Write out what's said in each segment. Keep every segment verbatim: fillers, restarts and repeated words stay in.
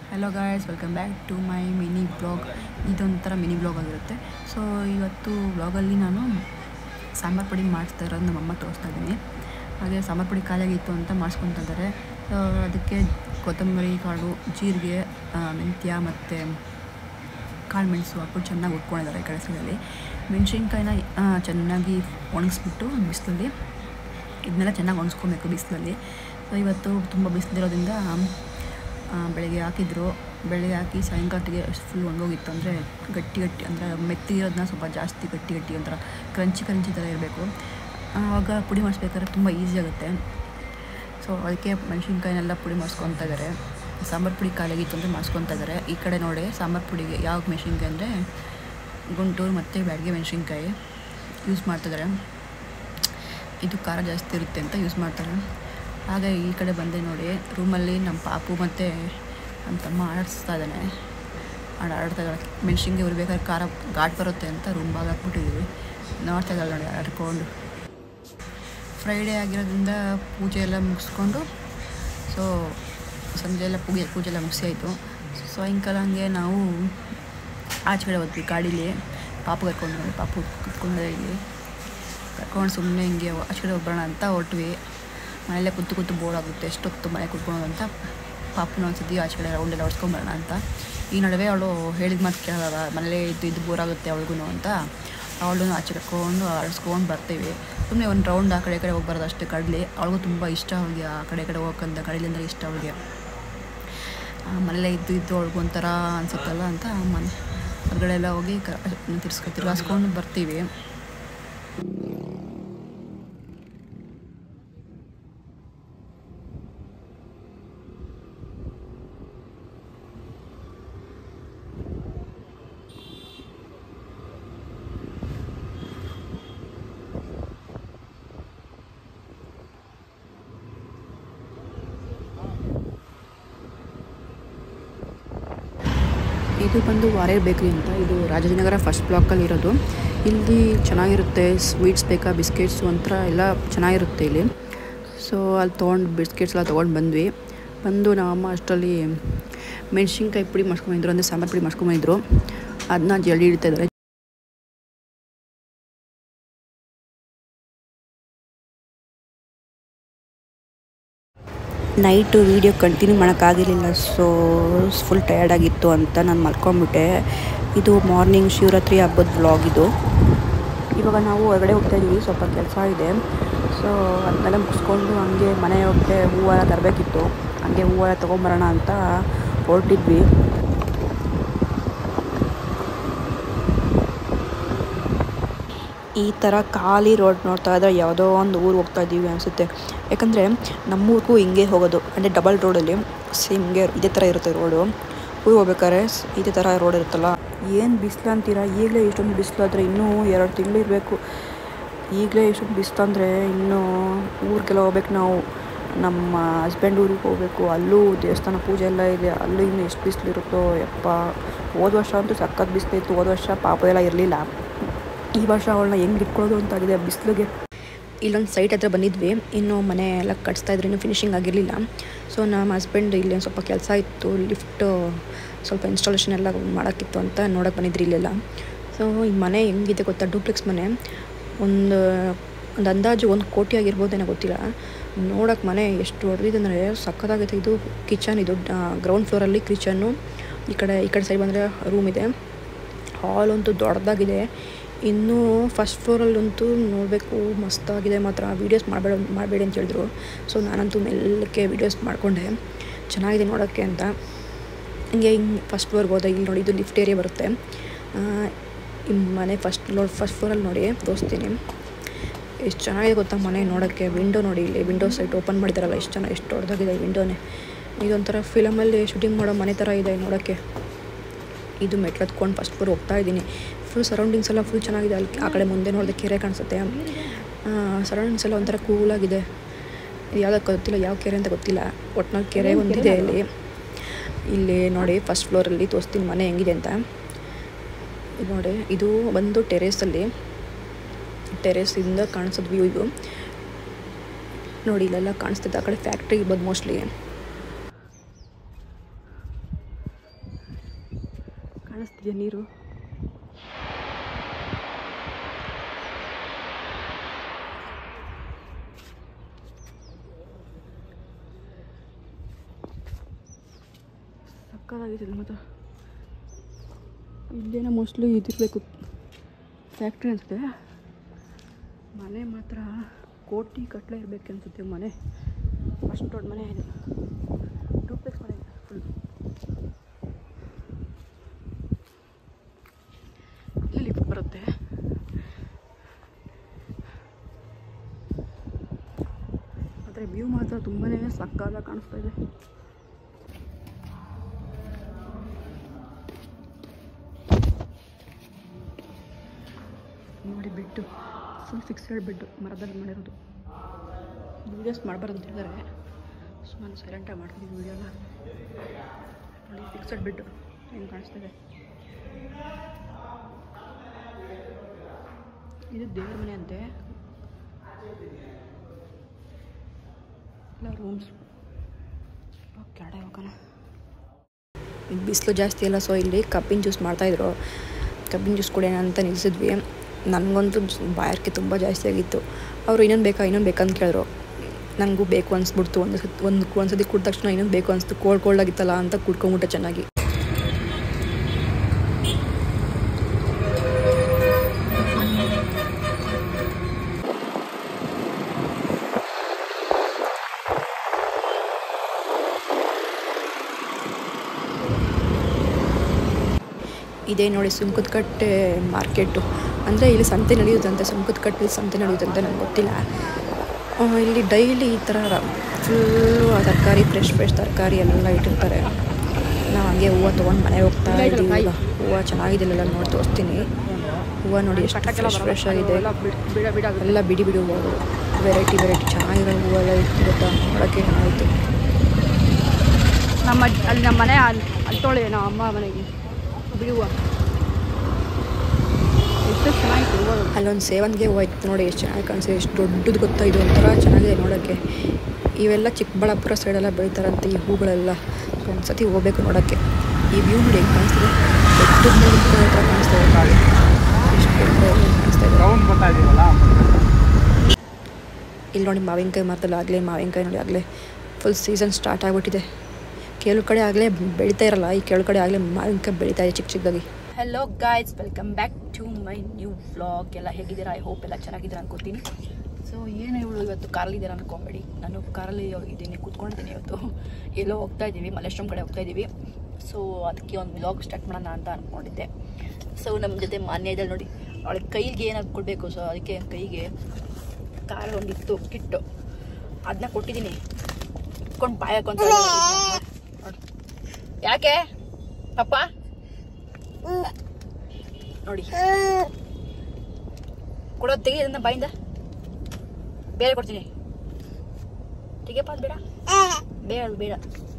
Hello guys, welcome back to my mini blog. ಇದೊಂಥರ mini blog ಆಗಿರುತ್ತೆ. So ಇವತ್ತು ಬ್ಲಾಗಲ್ಲಿ ನಾನು ಸಾಂಬಾರು ಪುಡಿ ಮಾಡಿಸ್ತಾ ಇರೋದು ನಮ್ಮಮ್ಮ ತೋರಿಸ್ತಾ ಇದ್ದೀನಿ. ಹಾಗೆ ಸಾಂಬಾರು ಪುಡಿ ಖಾಲಿಯಾಗಿತ್ತು ಅಂತ ಮಾಡಿಸ್ಕೊತಾ ಇದ್ದಾರೆ. ಅದಕ್ಕೆ ಕೊತ್ತಂಬರಿ ಕಾಳು, ಜೀರಿಗೆ, ಮೆಂತ್ಯ ಮತ್ತು ಕಾಳು ಮೆಣಸು ಹಾಕ್ಬಿಟ್ಟು ಚೆನ್ನಾಗಿ ಉಟ್ಕೊಂಡಿದ್ದಾರೆ. ಈ ಕಡೆ ಸೈಡಲ್ಲಿ ಮೆಣಸಿನ್ಕಾಯಿನ ಚೆನ್ನಾಗಿ ಒಣಗಿಸ್ಬಿಟ್ಟು ಬಿಸಿಲಲ್ಲಿ ಇದನ್ನೆಲ್ಲ ಚೆನ್ನಾಗಿ ಒಣಗಿಸ್ಕೊಬೇಕು ಬಿಸಿಲಲ್ಲಿ. ಸೊ ಇವತ್ತು ತುಂಬ ಬಿಸಿಲಿರೋದ್ರಿಂದ ಬೆಳಗ್ಗೆ ಹಾಕಿದ್ರು. ಬೆಳಗ್ಗೆ ಹಾಕಿ ಸಾಯಂಕಾಲಕ್ಕೆ ಫುಲ್ ಒಣಗೋಗಿತ್ತು. ಅಂದರೆ ಗಟ್ಟಿ ಗಟ್ಟಿ ಅಂದರೆ ಮೆತ್ತಿರೋದನ್ನ ಸ್ವಲ್ಪ ಜಾಸ್ತಿ ಗಟ್ಟಿ ಗಟ್ಟಿ ಒಂಥರ ಕ್ರಂಚಿ ಕ್ರಂಚಿ ಥರ ಇರಬೇಕು. ಆವಾಗ ಪುಡಿ ಮಾಡಿಸ್ಬೇಕಾದ್ರೆ ತುಂಬ ಈಸಿ ಆಗುತ್ತೆ. ಸೊ ಅದಕ್ಕೆ ಮೆಣಸಿನ್ಕಾಯಿನೆಲ್ಲ ಪುಡಿ ಮಾಡಿಸ್ಕೊತಾ ಇದ್ದಾರೆ. ಸಾಂಬಾರು ಪುಡಿ ಖಾಲಿಯಾಗಿತ್ತು ಅಂದರೆ ಮಾಡಿಸ್ಕೊತಾ ಇದ್ದಾರೆ. ಈ ಕಡೆ ನೋಡಿ ಸಾಂಬಾರು ಪುಡಿಗೆ ಯಾವ ಮೆಣಸಿನ್ಕಾಯಿ ಅಂದರೆ ಗುಂಟೂರು ಮತ್ತು ಬ್ಯಾಡಗೆ ಮೆಣಸಿನ್ಕಾಯಿ ಯೂಸ್ ಮಾಡ್ತಿದ್ದಾರೆ. ಇದು ಖಾರ ಜಾಸ್ತಿ ಇರುತ್ತೆ ಅಂತ ಯೂಸ್ ಮಾಡ್ತಾರೆ. ಹಾಗೆ ಈ ಕಡೆ ಬಂದೆ ನೋಡಿ, ರೂಮಲ್ಲಿ ನಮ್ಮ ಪಾಪು ಮತ್ತು ನಮ್ಮ ತಮ್ಮ ಆಡಿಸ್ತಾ ಇದ್ದಾನೆ. ಆಡ ಆಡ್ತಾ ಇದ್ದಾಳೆ. ಮೆಣಸಿನ್ಕಾಯಿ ಉರ್ಬೇಕಾದ್ರೆ ಖಾರ ಘಾಟ್ ಬರುತ್ತೆ ಅಂತ ರೂಮ್ ಬಾಗ ಹಾಕ್ಬಿಟ್ಟಿದ್ದೀವಿ. ನೋಡ್ತಾ ಇದ್ದಾಳೆ ನೋಡಿ ಆಡ್ಕೊಂಡು. ಫ್ರೈಡೇ ಆಗಿರೋದ್ರಿಂದ ಪೂಜೆ ಎಲ್ಲ ಮುಗಿಸ್ಕೊಂಡು ಸೊ ಸಂಜೆ ಎಲ್ಲ ಪೂಜೆ ಪೂಜೆ ಎಲ್ಲ ಮುಗಿಸಿ ಆಯಿತು. ಸಾಯಂಕಾಲ ಹಂಗೆ ನಾವು ಆಚೆ ಕಡೆ ಹೋದ್ವಿ ಗಾಡೀಲಿ. ಪಾಪು ಕರ್ಕೊಂಡು ಪಾಪು ಕುತ್ಕೊಂಡೆ ಇಲ್ಲಿ ಕರ್ಕೊಂಡು ಸುಮ್ಮನೆ ಹಿಂಗೆ ಆಚೆ ಕಡೆ ಹೋಗ್ಬರೋಣ ಅಂತ ಹೊರಟ್ವಿ. ಮನೆಯಲ್ಲೇ ಕೂತು ಕೂತು ಬೋರ್ ಆಗುತ್ತೆ, ಎಷ್ಟೊತ್ತು ಮನೆ ಕೂತ್ಕೊಳ್ಳೋದು ಅಂತ ಪಾಪುನ ಒಂದ್ಸತಿ ಆಚೆ ಕಡೆ ರೌಂಡೆಲ್ಲ ಹೊಡ್ಸ್ಕೊಂಬರೋಣ ಅಂತ. ಈ ನಡುವೆ ಅವಳು ಹೇಳಿದ ಮಾತು ಕೇಳಲ್ಲ, ಮನೇಲೇ ಇದ್ದು ಇದು ಬೋರ್ ಆಗುತ್ತೆ ಅವಳಿಗೂ ಅಂತ ಅವಳು ಆಚೆ ಕರ್ಕೊಂಡು ಆಡಿಸ್ಕೊಂಡು ಬರ್ತೀವಿ. ಸುಮ್ಮನೆ ಒಂದು ರೌಂಡ್ ಆ ಕಡೆ ಕಡೆ ಹೋಗಿ ಬರೋದು ಅಷ್ಟೇ. ಕಡಲೆ ಅವಳಿಗೂ ತುಂಬ ಇಷ್ಟ, ಅವಳಿಗೆ ಆ ಕಡೆ ಕಡೆ ಹೋಗೋಕ್ಕಂತ ಕಡಲಿಂದ ಇಷ್ಟ ಅವಳಿಗೆ. ಮನೇಲೇ ಇದ್ದು ಇದ್ದು ಅವಳಿಗೂ ಒಂಥರ ಅನಿಸುತ್ತಲ್ಲ ಅಂತ ಮನೆ ಹೊರಗಡೆ ಎಲ್ಲ ಹೋಗಿ ಕ ತಿರ್ಸ್ಕೊ ತಿರ್ಗಾಸ್ಕೊಂಡು ಬರ್ತೀವಿ. ಇದು ಬಂದು ವಾರೇರ್ ಬೇಕ್ರಿ ಅಂತ. ಇದು ರಾಜಾಜಿನಗರ ಫಸ್ಟ್ ಬ್ಲಾಕಲ್ಲಿ ಇರೋದು. ಇಲ್ಲಿ ಚೆನ್ನಾಗಿರುತ್ತೆ. ಸ್ವೀಟ್ಸ್ ಬೇಕಾ, ಬಿಸ್ಕೆಟ್ಸು ಒಂಥರ ಎಲ್ಲ ಚೆನ್ನಾಗಿರುತ್ತೆ ಇಲ್ಲಿ. ಸೊ ಅಲ್ಲಿ ತೊಗೊಂಡು ಬಿಸ್ಕೆಟ್ಸ್ ಎಲ್ಲ ತೊಗೊಂಡು ಬಂದ್ವಿ. ಬಂದು ನಮ್ಮಮ್ಮ ಅಷ್ಟರಲ್ಲಿ ಮೆಣಸಿನ್ಕಾಯಿ ಪುಡಿ ಮಾಡ್ಸ್ಕೊಂಬಂದಿದ್ರು, ಅಂದರೆ ಸಾಂಬಾರು ಪುಡಿ ಮಾಡ್ಸ್ಕೊಂಬಂದಿದ್ರು. ಅದನ್ನ ಜಲ್ದಿ ಇಡ್ತಾ ಇದ್ದಾರೆ. ನೈಟು ವೀಡಿಯೋ ಕಂಟಿನ್ಯೂ ಮಾಡೋಕ್ಕಾಗಿರಲಿಲ್ಲ. ಸೊ ಫುಲ್ ಟಯರ್ಡಾಗಿತ್ತು ಅಂತ ನಾನು ಮಲ್ಕೊಂಡ್ಬಿಟ್ಟೆ. ಇದು ಮಾರ್ನಿಂಗ್ ಶಿವರಾತ್ರಿ ಹಬ್ಬದ ವ್ಲಾಗ್ ಇದು. ಇವಾಗ ನಾವು ಹೊರಗಡೆ ಹೋಗ್ತಾಯಿದ್ದೀವಿ, ಸ್ವಲ್ಪ ಕೆಲಸ ಇದೆ. ಸೊ ಅದನ್ನೆಲ್ಲ ಮುಗಿಸ್ಕೊಂಡು ಹಂಗೆ ಮನೆ ಹೋಗ್ತೆ ಹೂವೆಲ್ಲ ತರಬೇಕಿತ್ತು. ಹಂಗೆ ಹೂವೆಲ್ಲ ತೊಗೊಂಬರೋಣ ಅಂತ ಹೊರಟಿದ್ವಿ. ಈ ಥರ ಖಾಲಿ ರೋಡ್ ನೋಡ್ತಾ ಇದ್ದರೆ ಯಾವುದೋ ಒಂದು ಊರು ಹೋಗ್ತಾ ಇದ್ದೀವಿ ಅನಿಸುತ್ತೆ. ಯಾಕಂದರೆ ನಮ್ಮೂರಿಗೂ ಹಿಂಗೆ ಹೋಗೋದು, ಅಂದರೆ ಡಬಲ್ ರೋಡಲ್ಲಿ ಸೇಮ್ ಹಿಂಗೆ ಇದೇ ಥರ ಇರುತ್ತೆ ರೋಡು. ಊರು ಹೋಗ್ಬೇಕಾದ್ರೆ ಇದೇ ಥರ ರೋಡ್ ಇರುತ್ತಲ್ಲ. ಏನು ಬಿಸಿಲು ಅಂತೀರಾ, ಈಗಲೇ ಇಷ್ಟೊಂದು ಬಿಸಿಲು ಆದರೆ ಇನ್ನೂ ಎರಡು ತಿಂಗಳು ಇರಬೇಕು. ಈಗಲೇ ಇಷ್ಟೊಂದು ಬಿಸಿಲು ಅಂದರೆ ಇನ್ನೂ ಊರಿಗೆಲ್ಲ ಹೋಗ್ಬೇಕು ನಾವು. ನಮ್ಮ ಹಸ್ಬೆಂಡ್ ಊರಿಗೆ ಹೋಗಬೇಕು. ಅಲ್ಲೂ ದೇವಸ್ಥಾನ ಪೂಜೆ ಎಲ್ಲ ಇದೆ. ಅಲ್ಲೂ ಇನ್ನೂ ಎಷ್ಟು ಬಿಸಿಲು ಇರುತ್ತೋ ಯಪ್ಪ. ಹೋದ ವರ್ಷ ಅಂತೂ ಸಖತ್ ಬಿಸಿಲಿತ್ತು. ಹೋದ ವರ್ಷ ಪಾಪ ಎಲ್ಲ ಇರಲಿಲ್ಲ. ಈ ವರ್ಷ ಅವಳನ್ನ ಹೆಂಗೆ ಇಟ್ಕೊಳ್ಳೋದು ಅಂತಾಗಿದೆ ಬಿಸಿಲಿಗೆ. ಇಲ್ಲೊಂದು ಸೈಟ್ ಹತ್ರ ಬಂದಿದ್ವಿ. ಇನ್ನೂ ಮನೆ ಎಲ್ಲ ಕಟ್ಸ್ತಾಯಿದ್ರು, ಇನ್ನೂ ಫಿನಿಷಿಂಗ್ ಆಗಿರಲಿಲ್ಲ. ಸೊ ನಮ್ಮ ಹಸ್ಬೆಂಡ್ ಇಲ್ಲಿ ಒಂದು ಸ್ವಲ್ಪ ಕೆಲಸ ಇತ್ತು, ಲಿಫ್ಟು ಸ್ವಲ್ಪ ಇನ್ಸ್ಟಾಲೇಷನ್ ಎಲ್ಲ ಮಾಡೋಕ್ಕಿತ್ತು ಅಂತ ನೋಡೋಕೆ ಬಂದಿದ್ರಿ ಇಲ್ಲೆಲ್ಲ. ಸೊ ಈ ಮನೆ ಹೆಂಗಿದೆ ಗೊತ್ತಾ, ಡೂಪ್ಲೆಕ್ಸ್ ಮನೆ. ಒಂದು ಒಂದು ಅಂದಾಜು ಒಂದು ಕೋಟಿ ಆಗಿರ್ಬೋದೇನೋ ಗೊತ್ತಿಲ್ಲ. ನೋಡೋಕೆ ಮನೆ ಎಷ್ಟು ದೊಡ್ಡದಿದೆ ಅಂದರೆ ಸಖತ್ತಾಗೈತೆ. ಇದು ಕಿಚನ್, ಇದು ಗ್ರೌಂಡ್ ಫ್ಲೋರಲ್ಲಿ ಕಿಚನ್ನು. ಈ ಕಡೆ ಈ ಕಡೆ ಸೈಡ್ ಬಂದರೆ ರೂಮ್ ಇದೆ. ಹಾಲ್ ಅಂತೂ ದೊಡ್ಡದಾಗಿದೆ. ಇನ್ನೂ ಫಸ್ಟ್ ಫ್ಲೋರಲ್ಲಂತೂ ನೋಡಬೇಕು, ಮಸ್ತಾಗಿದೆ ಮಾತ್ರ. ವೀಡಿಯೋಸ್ ಮಾಡಬೇಡ ಮಾಡಬೇಡಿ ಅಂತ ಹೇಳಿದ್ರು. ಸೊ ನಾನಂತೂ ಮೆಲ್ಲಕ್ಕೆ ವೀಡಿಯೋಸ್ ಮಾಡಿಕೊಂಡೆ, ಚೆನ್ನಾಗಿದೆ ನೋಡೋಕ್ಕೆ ಅಂತ. ಹಿಂಗೆ ಹಿಂಗೆ ಫಸ್ಟ್ ಫ್ಲೋರ್ಗೆ ಹೋದೆ. ಇಲ್ಲಿ ನೋಡಿ, ಇದು ಲಿಫ್ಟ್ ಏರಿಯಾ ಬರುತ್ತೆ. ಈ ಮನೆ ಫಸ್ಟ್ ಫ್ಲೋರ್ ಫಸ್ಟ್ ಫ್ಲೋರಲ್ಲಿ ನೋಡಿ ತೋರಿಸ್ತೀನಿ. ಎಷ್ಟು ಚೆನ್ನಾಗಿದೆ ಗೊತ್ತಾ ಮನೆ ನೋಡೋಕ್ಕೆ. ವಿಂಡೋ ನೋಡಿ, ಇಲ್ಲಿ ವಿಂಡೋ ಸೈಟ್ ಓಪನ್ ಮಾಡಿದಾರಲ್ಲ, ಎಷ್ಟು ಚೆನ್ನಾಗಿ ಎಷ್ಟು ದೊಡ್ಡದಾಗಿದೆ ವಿಂಡೋನೇ. ಇದೊಂಥರ ಫಿಲಮಲ್ಲಿ ಶೂಟಿಂಗ್ ಮಾಡೋ ಮನೆ ಥರ ಇದೆ ನೋಡೋಕ್ಕೆ. ಇದು ಮೆಟ್ಲು ಹತ್ಕೊಂಡು ಫಸ್ಟ್ ಫ್ಲೋರ್ ಹೋಗ್ತಾ ಇದ್ದೀನಿ. ಫುಲ್ ಸರೌಂಡಿಂಗ್ಸ್ ಎಲ್ಲ ಫುಲ್ ಚೆನ್ನಾಗಿದೆ. ಅಲ್ಲಿ ಆ ಕಡೆ ಮುಂದೆ ನೋಡಿದೆ ಕೆರೆ ಕಾಣಿಸುತ್ತೆ. ಸರೌಂಡಿಂಗ್ಸ್ ಎಲ್ಲ ಒಂಥರ ಕೂಲಾಗಿದೆ. ಯಾವುದಕ್ಕೆ ಗೊತ್ತಿಲ್ಲ, ಯಾವ ಕೆರೆ ಅಂತ ಗೊತ್ತಿಲ್ಲ. ಒಟ್ಟಿನಲ್ಲಿ ಕೆರೆ ಒಂದಿದೆ ಇಲ್ಲಿ. ಇಲ್ಲಿ ನೋಡಿ ಫಸ್ಟ್ ಫ್ಲೋರಲ್ಲಿ ತೋರಿಸ್ತೀನಿ ಮನೆ ಹೆಂಗಿದೆ ಅಂತ. ಇದು ನೋಡಿ, ಇದು ಬಂದು ಟೆರೇಸಲ್ಲಿ ಟೆರೇಸಿಂದ ಕಾಣಿಸೋದು ವ್ಯೂ ಇದು. ನೋಡಿ ಇಲ್ಲೆಲ್ಲ ಕಾಣಿಸ್ತಿದೆ. ಆ ಕಡೆ ಫ್ಯಾಕ್ಟ್ರಿ ಇರ್ಬೋದು ಮೋಸ್ಟ್ಲಿ. ಕಾಣಿಸ್ತಿದೆಯಾ ನೀರು? ಸಕ್ಕತ್ತಾಗಿದೆ ಮಾತ್ರ. ಇಲ್ಲೇನೋ ಮೋಸ್ಟ್ಲಿ ಇದಿರಬೇಕು, ಫ್ಯಾಕ್ಟ್ರಿ ಅನಿಸುತ್ತೆ. ಮನೆ ಮಾತ್ರ ಕೋಟಿ ಕಟ್ಲೆ ಇರಬೇಕು ಅನಿಸುತ್ತೆ ಮನೆ, ಅಷ್ಟು ದೊಡ್ಡ ಮನೆ ಇದೆ. ಡೂಪ್ಲೆಕ್ಸ್ ಮನೆ ಇದೆ ಫುಲ್. ಇಲ್ಲಿ ಲಿಫ್ಟ್ ಬರುತ್ತೆ. ಆದರೆ ವ್ಯೂ ಮಾತ್ರ ತುಂಬಾ ಸಕ್ಕತ್ತಾಗಿ ಕಾಣಿಸ್ತಾ ಇದೆ. ನೋಡಿ ಬೆಡ್ಡು ಫುಲ್ ಫಿಕ್ಸ್ಡ್ ಬೆಡ್ಡು, ಮರದಲ್ಲಿ ಮಾಡಿರೋದು. ವೀಡಿಯೋಸ್ ಮಾಡಬಾರ್ದು ಅಂತ ಹೇಳಿದರೆ ಸೊ ನಾನು ಸೈಲೆಂಟಾಗಿ ಮಾಡ್ತಿದ್ದೀನಿ ವೀಡಿಯೋನ. ನೋಡಿ ಫಿಕ್ಸ್ಡ್ ಬೆಡ್ಡು ಹೆಂಗೆ ಕಾಣಿಸ್ತಿದೆ. ಇದು ದೇವ್ರ ಮನೆ ಅಂತೆ, ಎಲ್ಲ ರೂಮ್ಸ್. ಕೆಳಗಡೆ ಹೋಗೋಣ. ಬಿಸಿಲು ಜಾಸ್ತಿ ಅಲ್ಲ, ಸೊ ಇಲ್ಲಿ ಕಬ್ಬಿನ ಜ್ಯೂಸ್ ಮಾಡ್ತಾಯಿದ್ರು. ಕಬ್ಬಿನ ಜ್ಯೂಸ್ ಕುಡಿಯೋಣ ಅಂತ ನಿಲ್ಲಿಸಿದ್ವಿ. ನನಗಂತೂ ಬಾಯಾರಿಕೆ ತುಂಬ ಜಾಸ್ತಿ ಆಗಿತ್ತು. ಅವರು ಇನ್ನೊಂದು ಬೇಕಾ ಇನ್ನೊಂದು ಬೇಕಂತ ಕೇಳಿದ್ರು. ನನಗೂ ಬೇಕು ಅನಿಸ್ಬಿಡ್ತು. ಒಂದು ಸತಿ ಒಂದು ಒಂದು ಸತಿ ಕುಡಿದ ತಕ್ಷಣ ಇನ್ನೊಂದು ಬೇಕು ಅನಿಸ್ತು. ಕೋಲ್ಡ್ ಕೋಲ್ಡ್ ಆಗಿತ್ತಲ್ಲ ಅಂತ ಕುಡ್ಕೊಂಬಿಟ್ಟೆ ಚೆನ್ನಾಗಿ. ಇದೇ ನೋಡಿ ಸುಂಕದಕಟ್ಟೆ ಮಾರ್ಕೆಟು. ಅಂದರೆ ಇಲ್ಲಿ ಸಂತೆ ನಡೆಯುತ್ತಂತೆ, ಸುಂಕದಕಟ್ಟೆಲಿ ಸಂತೆ ನಡೆಯುತ್ತಂತೆ, ನನಗೆ ಗೊತ್ತಿಲ್ಲ. ಇಲ್ಲಿ ಡೈಲಿ ಈ ಥರ ಫುಲ್ಲು ತರಕಾರಿ, ಫ್ರೆಶ್ ಫ್ರೆಶ್ ತರಕಾರಿ ಎಲ್ಲ ಇಟ್ಟಿರ್ತಾರೆ. ನಾವು ಹಂಗೆ ಹೂವು ತೊಗೊಂಡು ಮನೆಗೆ ಹೋಗ್ತಾ ಇದ್ದೀವಿ. ಈಗ ಹೂವು ಚೆನ್ನಾಗಿದೆಲ್ಲ ನೋಡಿ ತೋರಿಸ್ತೀನಿ. ಹೂವು ನೋಡಿ ಎಷ್ಟು ಫ್ರೆಶ್ ಫ್ರೆಶ್ ಆಗಿದೆ, ಎಲ್ಲ ಬಿಡಿ ಬಿಡಿ ಹೂವು, ವೆರೈಟಿ ವೆರೈಟಿ ಚೆನ್ನಾಗಿರೋ ಹೂವೆಲ್ಲ ಇಟ್ಟು ಗೊತ್ತಾ, ನೋಡೋಕ್ಕೆ ಚೆನ್ನಾಗಿತ್ತು. ನಮ್ಮ ಅಲ್ಲಿ ನಮ್ಮ ಮನೆ ಅಲ್ಲಿ ತೊಳೆ ನಮ್ಮ ಅಮ್ಮ ಮನೆಗೆ ಬಿಡಿ ಹೂವು ಎಷ್ಟು ಚೆನ್ನಾಗಿತ್ತು. ಅಲ್ಲೊಂದು ಸೇವಂತಿಗೆ ಹೂವು ಇತ್ತು ನೋಡಿ, ಎಷ್ಟು ಚೆನ್ನಾಗಿ ಕಾಣಿಸಿದೆ, ಎಷ್ಟು ದೊಡ್ಡದು ಗೊತ್ತಾ. ಇದು ಒಂಥರ ಚೆನ್ನಾಗಿದೆ ನೋಡೋಕ್ಕೆ. ಇವೆಲ್ಲ ಚಿಕ್ಕಬಳ್ಳಾಪುರ ಸೈಡೆಲ್ಲ ಬೆಳೀತಾರಂತೆ ಈ ಹೂಗಳೆಲ್ಲ. ಸೊ ಒಂದು ಸತಿ ಹೋಗ್ಬೇಕು ನೋಡೋಕ್ಕೆ. ಈ ವ್ಯೂ ನೋಡಿ ಹೆಂಗೆ ಕಾಣಿಸ್ತಿದೆ, ದೊಡ್ಡ ಹತ್ರ ಕಾಣಿಸ್ತಾ ಇದೆ, ಎಷ್ಟು ಕಾಣಿಸ್ತಾ ಇದೆ. ಇಲ್ಲಿ ನೋಡಿ ಮಾವಿನಕಾಯಿ ಮಾರ್ತಲ್ಲ, ಆಗಲೇ ಮಾವಿನಕಾಯಿ ನೋಡಿ ಆಗಲೇ ಫುಲ್ ಸೀಸನ್ ಸ್ಟಾರ್ಟ್ ಆಗಿಬಿಟ್ಟಿದೆ. ಕೆಲವು ಕಡೆ ಆಗಲೇ ಬೆಳೀತಾ ಇರಲ್ಲ, ಈ ಕೆಲವು ಕಡೆ ಆಗಲೇ ಮಾವಿನಕಾಯಿ ಬೆಳೀತಾ ಇದೆ ಚಿಕ್ಕ ಚಿಕ್ಕದಾಗಿ. Hello guys, welcome back to my new vlog. ಎಲ್ಲ ಹೇಗಿದ್ದೀರಾ? ಐ ಹೋಪ್ ಎಲ್ಲ ಚೆನ್ನಾಗಿದ್ದೀರಾ ಅನ್ಕೋತೀನಿ. ಸೊ ಏನು ಇವಳು ಇವತ್ತು ಕಾರಲ್ಲಿದ್ದೀರಾ ಅನ್ಕೊಂಬೇಡಿ, ನಾನು ಕಾರಲ್ಲಿ ಇದ್ದೀನಿ, ಕೂತ್ಕೊಂಡಿದ್ದೀನಿ. ಇವತ್ತು ಎಲ್ಲೋ ಹೋಗ್ತಾ ಇದ್ದೀವಿ, ಮಲ್ಲೇಶ್ವರಂ ಕಡೆ ಹೋಗ್ತಾ ಇದ್ದೀವಿ. ಸೊ ಅದಕ್ಕೆ ಒಂದು ವ್ಲಾಗ್ ಸ್ಟಾರ್ಟ್ ಮಾಡೋಣ ಅಂತ ಅಂದ್ಕೊಂಡಿದ್ದೆ. ಸೊ ನಮ್ಮ ಜೊತೆ ಮಾನ್ಯ ಇದ್ದಾಳೆ ನೋಡಿ, ಅವಳಿಗೆ ಕೈಗೆ ಏನಾದ್ರು ಕೊಡಬೇಕು. ಸೊ ಅದಕ್ಕೆ ಕೈಗೆ ಕಾರಲ್ಲಿ ಒಂದಿತ್ತು ಕಿಟ್ಟು, ಅದನ್ನ ಕೊಟ್ಟಿದ್ದೀನಿ. ಇಟ್ಕೊಂಡು ಬಾಯ ಹಾಕೊಂತ ನೋಡಿ. ಯಾಕೆ ಪಪ್ಪ ನೋಡಿ ಕೊಡೋದು ತೆಗಿ, ಅದನ್ನ ಬಾಯಿಂದ. ಬೇರೆ ಕೊಡ್ತೀನಿ, ತೆಗಿಯಪ್ಪ, ಅದು ಬೇಡ ಬೇಡ ಬೇಡ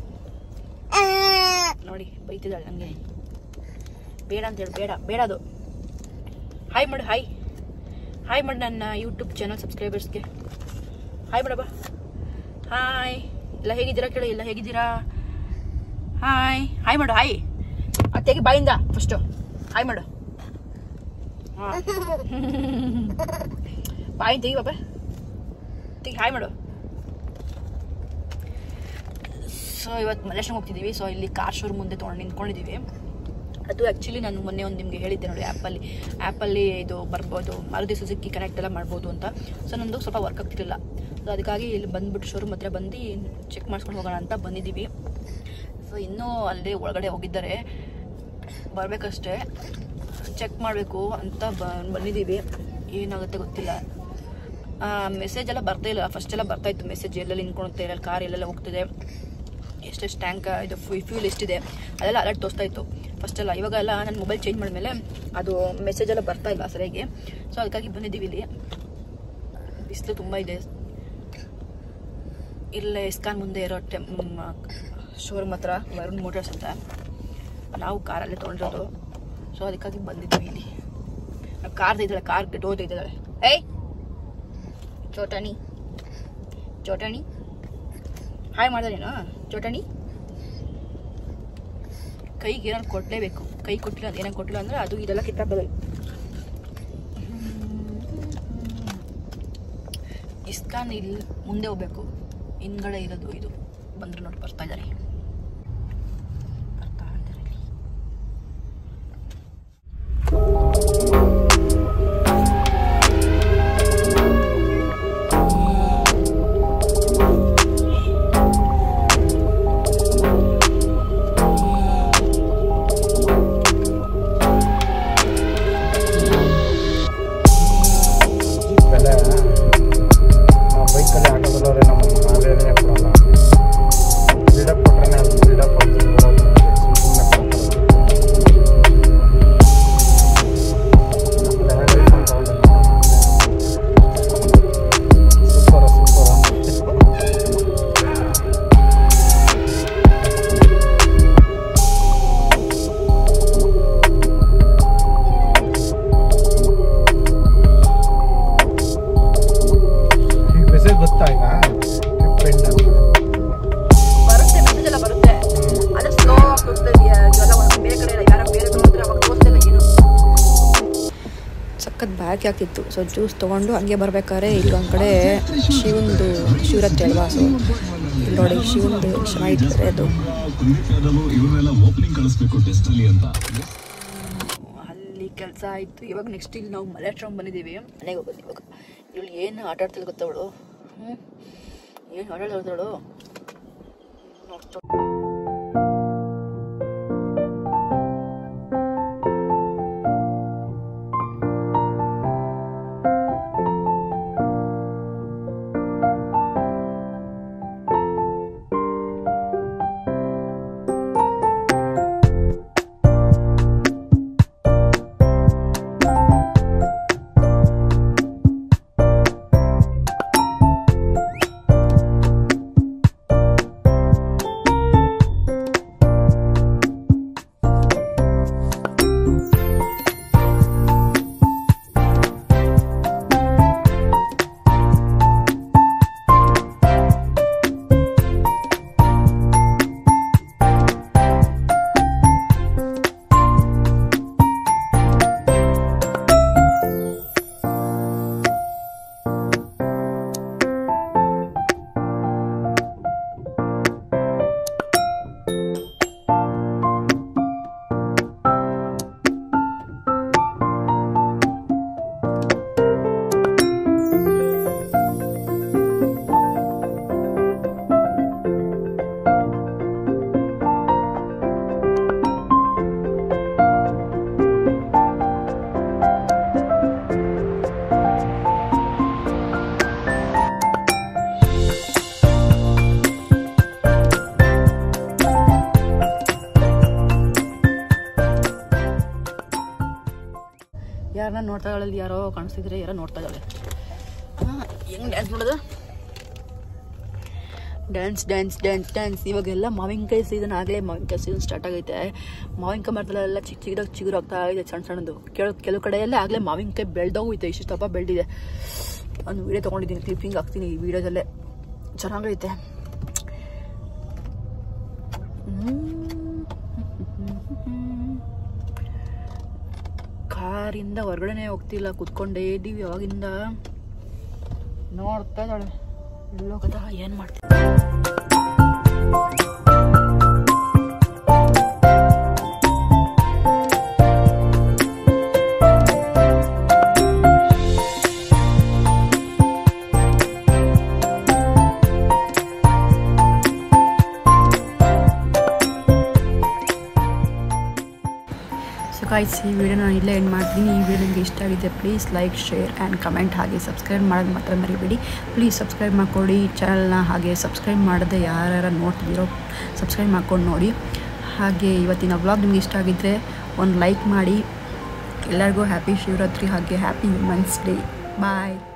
ನೋಡಿ, ಬೈತಿದ್ದಾಳೆ ನನಗೆ, ಬೇಡ ಅಂತ ಹೇಳಿ. ಬೇಡ ಬೇಡ ಅದು. ಹಾಯ್ ಮಾಡು, ಹಾಯ್ ಹಾಯ್ ಮಾಡಿ ನನ್ನ ಯೂಟ್ಯೂಬ್ ಚಾನಲ್ ಸಬ್ಸ್ಕ್ರೈಬರ್ಸ್ಗೆ ಹಾಯ್ ಮಾಡಪ್ಪ. ಹಾಯ್, ಎಲ್ಲ ಹೇಗಿದ್ದೀರಾ ಕೇಳಿ, ಎಲ್ಲ ಹೇಗಿದ್ದೀರಾ? ಹಾಯ್ ಹಾಯ್ ಮಾಡು, ಹಾಯ್. ಅದು ತೆಗಿ ಬಾಯಿಂದ ಫಸ್ಟು, ಹಾಯ್ ಮಾಡು. ಹಾಂ ಬಾಯಿಂದ ತೆಗಿ ಪಾಪ, ತೆಗಿ, ಹಾಯ್ ಮಾಡು. ಸೊ ಇವತ್ತು ಮಲ್ಲೇಶ್ವರಂ ಹೋಗ್ತಿದ್ದೀವಿ. ಸೊ ಇಲ್ಲಿ ಕಾರ್ ಶೋರೂಮ್ ಮುಂದೆ ತೊಗೊಂಡು ನಿಂತ್ಕೊಂಡಿದ್ದೀವಿ. ಅದು ಆ್ಯಕ್ಚುಲಿ ನಾನು ಮೊನ್ನೆ ಒಂದು ನಿಮಗೆ ಹೇಳಿದ್ದೆ ನೋಡಿ, ಆ್ಯಪಲ್ಲಿ ಆ್ಯಪಲ್ಲಿ ಇದು ಬರ್ಬೋದು, ಮಾರುತಿ ಸುಜುಕಿ ಕನೆಕ್ಟ್ ಎಲ್ಲ ಮಾಡ್ಬೋದು ಅಂತ. ಸೊ ನಂದು ಸ್ವಲ್ಪ ವರ್ಕ್ ಆಗ್ತಿರಲಿಲ್ಲ. ಸೊ ಅದಕ್ಕಾಗಿ ಇಲ್ಲಿ ಬಂದುಬಿಟ್ಟು ಶೋರೂಮ್ ಹತ್ರ ಬಂದು ಚೆಕ್ ಮಾಡಿಸ್ಕೊಂಡು ಹೋಗೋಣ ಅಂತ ಬಂದಿದ್ದೀವಿ. ಸೊ ಇನ್ನೂ ಅಲ್ಲಿ ಒಳಗಡೆ ಹೋಗಿದ್ದಾರೆ, ಬರಬೇಕಷ್ಟೇ, ಚೆಕ್ ಮಾಡಬೇಕು ಅಂತ ಬಂದಿದ್ದೀವಿ. ಏನಾಗುತ್ತೆ ಗೊತ್ತಿಲ್ಲ. ಮೆಸೇಜ್ ಎಲ್ಲ ಬರ್ತಾಯಿಲ್ಲ, ಫಸ್ಟೆಲ್ಲ ಬರ್ತಾಯಿತ್ತು ಮೆಸೇಜ್, ಎಲ್ಲೆಲ್ಲಿ ನಿಂತ್ಕೊಳುತ್ತೆ, ಎಲ್ಲೆಲ್ಲಿ ಕಾರ್ ಎಲ್ಲೆಲ್ಲ ಹೋಗ್ತಿದೆ, ಎಷ್ಟೆಷ್ಟು ಟ್ಯಾಂಕ್ ಇದು ಫ್ಯೂಲ್ ಎಷ್ಟಿದೆ ಅದೆಲ್ಲ ಅಲರ್ಟ್ ತೋರಿಸ್ತಾ ಇತ್ತು ಫಸ್ಟೆಲ್ಲ. ಇವಾಗೆಲ್ಲ ನನ್ನ ಮೊಬೈಲ್ ಚೇಂಜ್ ಮಾಡಿದ್ಮೇಲೆ ಅದು ಮೆಸೇಜ್ ಎಲ್ಲ ಬರ್ತಾ ಇಲ್ಲ ಸರಿಯಾಗಿ. ಸೊ ಅದಕ್ಕಾಗಿ ಬಂದಿದ್ದೀವಿ. ಇಲ್ಲಿ ಬಿಸಿಲು ತುಂಬ ಇದೆ. ಇಲ್ಲೇ ಇಸ್ಕಾನ್ ಮುಂದೆ ಇರೋ ಟೆಮ್ ಶೋರೂಮ್ ಹತ್ರ ವರುಣ್ ಮೋಟರ್ಸ್ ಅಂತ, ನಾವು ಕಾರಲ್ಲೇ ತೊಗೊಂಡಿರೋದು. ಸೊ ಅದಕ್ಕಾಗಿ ಬಂದಿದ್ದೀವಿ ಇಲ್ಲಿ. ಕಾರ್ ಇದ್ದಾಳೆ, ಕಾರ್ ಡೋರ್ ಇದ್ದಾಳೆ. ಏಯ್ ಚೋಟಾಣಿ, ಚೋಟಾಣಿ ಹಾಯ್ ಮಾಡ್ದೆ ನೀನು ಚೋಟಾಣಿ. ಕೈಗೆ ಏನಾದ್ರು ಕೊಡಲೇಬೇಕು. ಕೈ ಕೊಟ್ಟಿಲ್ಲ ಅದು ಏನಾರು ಕೊಟ್ಟಿಲ್ಲ ಅಂದರೆ ಅದು ಇದೆಲ್ಲ ಕಿತ್ತಾಕೋದು. ಇಸ್ಕಾನ್ ಇಲ್ಲಿ ಮುಂದೆ ಹೋಗ್ಬೇಕು, ಹಿಂದ್ಗಡೆ ಇರೋದು ಇದು. ಬಂದರೆ ನೋಡಿ ಬರ್ತಾ ಇದ್ದಾರೆ ಬರ್ತಾ ಇದ್ದಾರೆ ಸಖತ್ ಬ್ಯಾಕ್ ಆಗ್ತಿತ್ತು. ಸೊ ಜ್ಯೂಸ್ ತೊಗೊಂಡು ಹಂಗೆ ಬರ್ಬೇಕಾದ್ರೆ ಇಲ್ಲಿ ಒಂದು ಕಡೆ ಶಿವಂದು ಶಿವರಾತ್ರಿ ಅಲ್ವಾ, ಸೊ ಇಲ್ಲಿ ನೋಡಿ ಶಿವಂದು ಚೆನ್ನಾಗಿರ್ತಾರೆ. ಅದು ಅಲ್ಲಿ ಕೆಲಸ ಆಯಿತು. ಇವಾಗ ನೆಕ್ಸ್ಟ್ ಇಲ್ಲಿ ನಾವು ಮಲೇಶ್ವರಂ ಬಂದಿದ್ದೀವಿ, ಮನೆಗೆ ಹೋಗೋದು. ಇವಾಗ ಇವಳು ಏನು ಆಟ ಆಡ್ತಿಲ್ಲ ಗೊತ್ತವಳು, ಹ್ಞೂ ಏನು ಆಟ ಆಡ್ತಾಳು ನೋಡ್ತಾ. ಯಾರನ್ನ ನೋಡ್ತಾ ಇದ್ದಾಳೆ, ಯಾರೋ ಕಾಣಿಸ್ತಿದ್ರೆ ಯಾರೋ ನೋಡ್ತಾ ಇದ್ದಾಳೆ. ಹಾಂ, ಹೆಂಗೆ ಡ್ಯಾನ್ಸ್ ಮಾಡೋದು? Dance dance dance dance. ಇವಾಗೆಲ್ಲ ಮಾವಿನಕಾಯಿ ಸೀಸನ್, ಆಗಲೇ ಮಾವಿನಕಾಯಿ ಸೀಸನ್ ಸ್ಟಾರ್ಟ್ ಆಗೈತೆ. ಮಾವಿನಕಾಯಿ ಮರದಲ್ಲೆಲ್ಲ ಚಿಕ್ಕ ಚಿಕ್ಕದಾಗಿ ಚಿಗುರಾಗ್ತಾ ಇದೆ, ಸಣ್ಣ ಸಣ್ಣದು. ಕೆಲವು ಕೆಲವು ಕಡೆಯೆಲ್ಲ ಆಗಲೇ ಮಾವಿನಕಾಯಿ ಬೆಳೆದೋಗೈತೆ, ಇಷ್ಟು ತಪ್ಪ ಬೆಳೆದಿದೆ. ಒಂದು ವೀಡಿಯೋ ತೊಗೊಂಡಿದ್ದೀನಿ, ಕ್ಲಿಪ್ಪಿಂಗ್ ಹಾಕ್ತೀನಿ ಈ ವಿಡಿಯೋದಲ್ಲೇ. ಚೆನ್ನಾಗೈತೆ. ಕಾರಿಂದ ಹೊರಗಡೆನೇ ಹೋಗ್ತಿಲ್ಲ, ಕುತ್ಕೊಂಡೇ ಇದ್ದೀವಿ ಅವಾಗಿಂದ. ನೋಡ್ತಾ ಇದ್ದಾಳೆ ಎಲ್ಲೋಗದ, ಏನು ಮಾಡ್ತೀವಿ. ಗೈಸ್, ಈ ವಿಡಿಯೋ ನಾನು ಇಲ್ಲೇ ಎಂಡ್ ಮಾಡ್ತೀನಿ. ಈ ವಿಡಿಯೋ ನಿಮಗೆ ಇಷ್ಟ ಆಗಿದೆ please like, share and comment, ಹಾಗೆ ಸಬ್ಸ್ಕ್ರೈಬ್ ಮಾಡೋದು ಮಾತ್ರ ಮರಿಬೇಡಿ. ಪ್ಲೀಸ್ ಸಬ್ಸ್ಕ್ರೈಬ್ ಮಾಡ್ಕೊಡಿ ಚಾನಲ್ನ. ಹಾಗೆ ಸಬ್ಸ್ಕ್ರೈಬ್ ಮಾಡದೆ ಯಾರ್ಯಾರು ನೋಡ್ತಿದ್ದೀರೋ ಸಬ್ಸ್ಕ್ರೈಬ್ ಮಾಡ್ಕೊಂಡು ನೋಡಿ. ಹಾಗೆ ಇವತ್ತಿನ ವ್ಲಾಗ್ ನಿಮ್ಗೆ ಇಷ್ಟ ಆಗಿದ್ದರೆ ಒಂದು ಲೈಕ್ ಮಾಡಿ. ಎಲ್ಲರಿಗೂ ಹ್ಯಾಪಿ ಶಿವರಾತ್ರಿ, ಹಾಗೆ ಹ್ಯಾಪಿ ವುಮೆನ್ಸ್ ಡೇ. ಬಾಯ್.